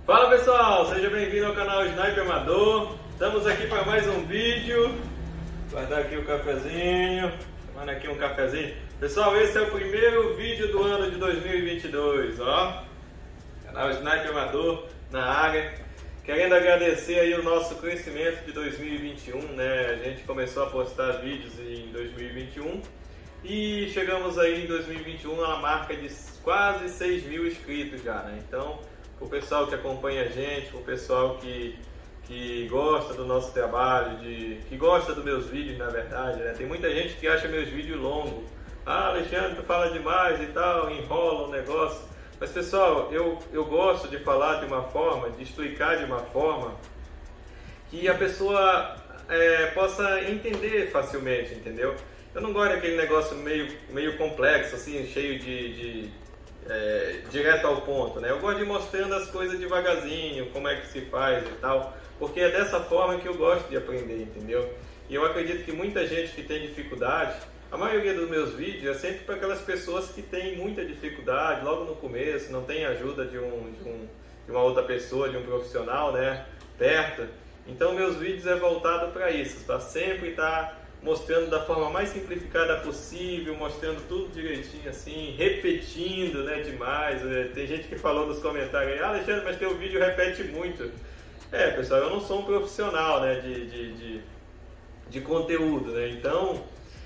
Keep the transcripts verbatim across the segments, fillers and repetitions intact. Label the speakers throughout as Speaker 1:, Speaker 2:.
Speaker 1: Fala pessoal, seja bem-vindo ao canal Sniper Amador. Estamos aqui para mais um vídeo. Guardar aqui o cafezinho, tomando aqui um cafezinho. Pessoal, esse é o primeiro vídeo do ano de dois mil e vinte e dois, ó. Canal Sniper Amador na área. Querendo agradecer aí o nosso crescimento de dois mil e vinte e um, né? A gente começou a postar vídeos em dois mil e vinte e um e chegamos aí em dois mil e vinte e um a marca de quase seis mil inscritos já, né? Então, o pessoal que acompanha a gente, o pessoal que, que gosta do nosso trabalho, de, que gosta dos meus vídeos, na verdade, né? Tem muita gente que acha meus vídeos longos. Ah, Alexandre, tu fala demais e tal, enrola o negócio. Mas, pessoal, eu, eu gosto de falar de uma forma, de explicar de uma forma que a pessoa é, possa entender facilmente, entendeu? Eu não gosto daquele negócio meio, meio complexo, assim, cheio de... de É, direto ao ponto, né? Eu gosto de ir mostrando as coisas devagarzinho, como é que se faz e tal, porque é dessa forma que eu gosto de aprender, entendeu? E eu acredito que muita gente que tem dificuldade, a maioria dos meus vídeos é sempre para aquelas pessoas que têm muita dificuldade logo no começo, não tem ajuda de, um, de, um, de uma outra pessoa, de um profissional, né, perto. Então meus vídeos é voltado para isso, para sempre estar mostrando da forma mais simplificada possível, mostrando tudo direitinho assim, repetindo, né, demais. Tem gente que falou nos comentários aí, ah, Alexandre, mas teu vídeo repete muito. É, pessoal, eu não sou um profissional, né, de, de, de, de conteúdo, né, então,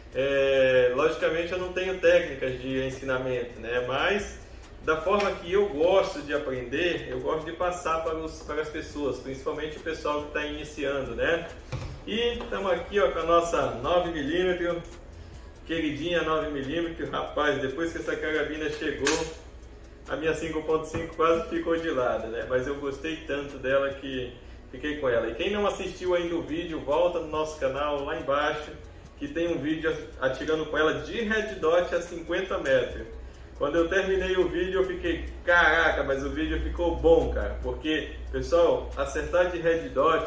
Speaker 1: é, logicamente eu não tenho técnicas de ensinamento, né, mas da forma que eu gosto de aprender, eu gosto de passar para, os, para as pessoas, principalmente o pessoal que está iniciando, né. E estamos aqui, ó, com a nossa nove milímetros, queridinha nove milímetros. Rapaz, depois que essa carabina chegou, a minha cinco ponto cinco quase ficou de lado, né? Mas eu gostei tanto dela que fiquei com ela. E quem não assistiu ainda o vídeo, volta no nosso canal lá embaixo, que tem um vídeo atirando com ela de red dot a cinquenta metros. Quando eu terminei o vídeo eu fiquei, caraca, mas o vídeo ficou bom, cara. Porque, pessoal, acertar de red dot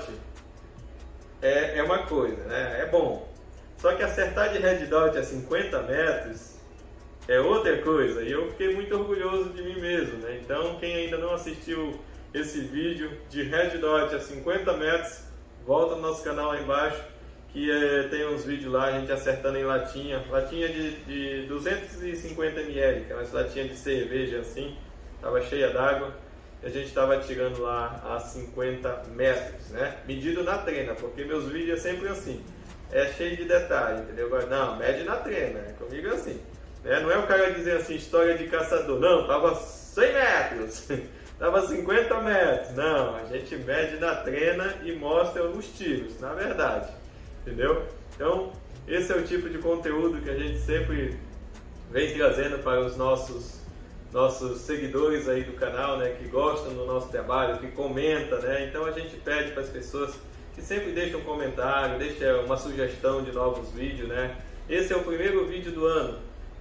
Speaker 1: É, é uma coisa, né? É bom. Só que acertar de red dot a cinquenta metros é outra coisa. E eu fiquei muito orgulhoso de mim mesmo, né? Então, quem ainda não assistiu esse vídeo de red dot a cinquenta metros, volta no nosso canal lá embaixo, que é, tem uns vídeos lá, a gente acertando em latinha. Latinha de, de duzentos e cinquenta mililitros, que é uma latinha de cerveja assim. Tava cheia d'água. A gente estava atirando lá a cinquenta metros, né? Medido na trena, porque meus vídeos é sempre assim, é cheio de detalhe, entendeu? Não, mede na trena, comigo é assim, né? Não é o cara dizer assim, história de caçador, não, tava cem metros, tava cinquenta metros, não, a gente mede na trena e mostra os tiros, na verdade, entendeu? Então, esse é o tipo de conteúdo que a gente sempre vem trazendo para os nossos nossos seguidores aí do canal, né, que gostam do nosso trabalho, que comentam, né, então a gente pede para as pessoas que sempre deixem um comentário, deixem uma sugestão de novos vídeos, né. Esse é o primeiro vídeo do ano.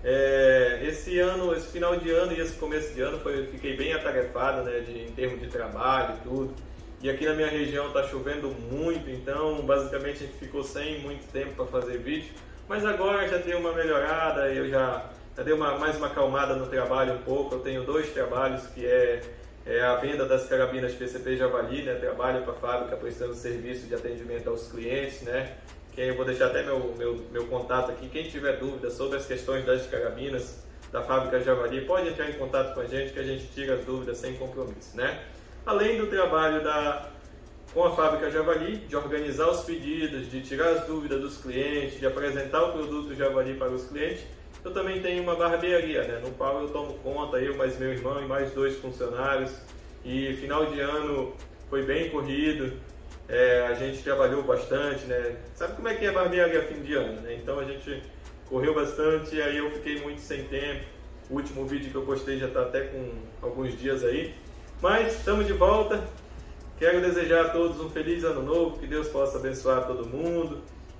Speaker 1: É, esse ano, esse final de ano e esse começo de ano foi, eu fiquei bem atarefado, né, de, em termos de trabalho e tudo, e aqui na minha região está chovendo muito, então basicamente a gente ficou sem muito tempo para fazer vídeo, mas agora já deu uma melhorada, eu já Já dei uma, mais uma acalmada no trabalho um pouco. Eu tenho dois trabalhos, que é, é a venda das carabinas P C P Javali, né? Trabalho para a fábrica prestando serviço de atendimento aos clientes, né? Que eu vou deixar até meu, meu, meu contato aqui. Quem tiver dúvidas sobre as questões das carabinas da fábrica Javali, pode entrar em contato com a gente, que a gente tira as dúvidas sem compromisso, né? Além do trabalho da, com a fábrica Javali, de organizar os pedidos, de tirar as dúvidas dos clientes, de apresentar o produto Javali para os clientes, eu também tenho uma barbearia, né, no qual eu tomo conta, eu mais meu irmão e mais dois funcionários. E final de ano foi bem corrido, é, a gente trabalhou bastante, né? Sabe como é que é barbearia fim de ano, né? Então a gente correu bastante e aí eu fiquei muito sem tempo. O último vídeo que eu postei já está até com alguns dias aí. Mas estamos de volta. Quero desejar a todos um feliz ano novo, que Deus possa abençoar todo mundo.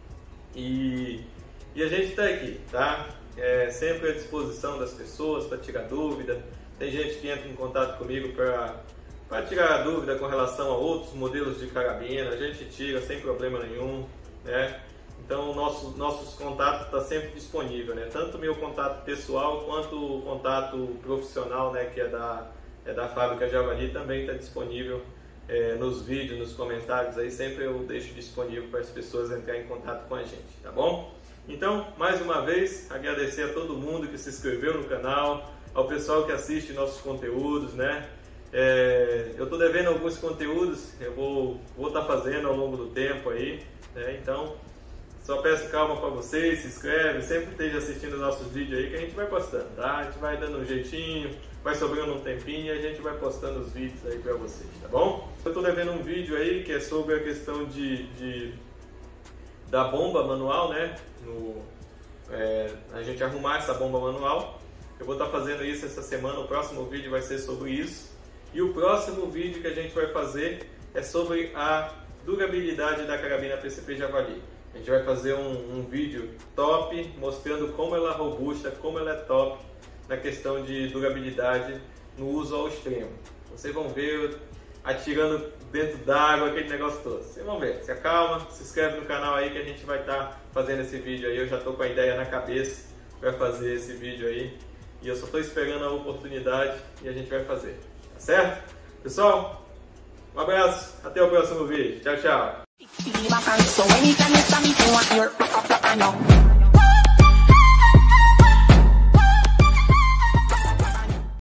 Speaker 1: E, e a gente está aqui, tá? É, sempre à disposição das pessoas para tirar dúvida. Tem gente que entra em contato comigo para tirar dúvida com relação a outros modelos de carabina. A gente tira sem problema nenhum, né? Então nosso, nossos contatos estão sempre disponíveis, né? Tanto o meu contato pessoal quanto o contato profissional, né? Que é da, é da fábrica Javali, também está disponível é, nos vídeos, nos comentários, aí sempre eu deixo disponível para as pessoas entrarem em contato com a gente, tá bom? Então, mais uma vez, agradecer a todo mundo que se inscreveu no canal, ao pessoal que assiste nossos conteúdos, né? É, eu estou devendo alguns conteúdos, eu vou vou estar fazendo ao longo do tempo aí, né? Então, só peço calma para vocês, se inscreve, sempre esteja assistindo nossos vídeos aí que a gente vai postando, tá? A gente vai dando um jeitinho, vai sobrando um tempinho e a gente vai postando os vídeos aí para vocês, tá bom? Eu estou devendo um vídeo aí que é sobre a questão de, de da bomba manual, né? No, é, a gente arrumar essa bomba manual. Eu vou estar fazendo isso essa semana, o próximo vídeo vai ser sobre isso. E o próximo vídeo que a gente vai fazer é sobre a durabilidade da carabina P C P Javali. A gente vai fazer um, um vídeo top, mostrando como ela é robusta, como ela é top na questão de durabilidade no uso ao extremo. Vocês vão ver atirando dentro d'água, aquele negócio todo. Vocês vão ver, se acalma, se inscreve no canal aí que a gente vai estar fazendo esse vídeo aí. Eu já estou com a ideia na cabeça para fazer esse vídeo aí. E eu só estou esperando a oportunidade e a gente vai fazer. Tá certo? Pessoal, um abraço, até o próximo vídeo. Tchau, tchau.